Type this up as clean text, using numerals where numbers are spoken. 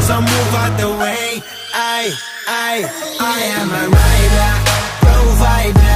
so move out the way. I am a rider, provider.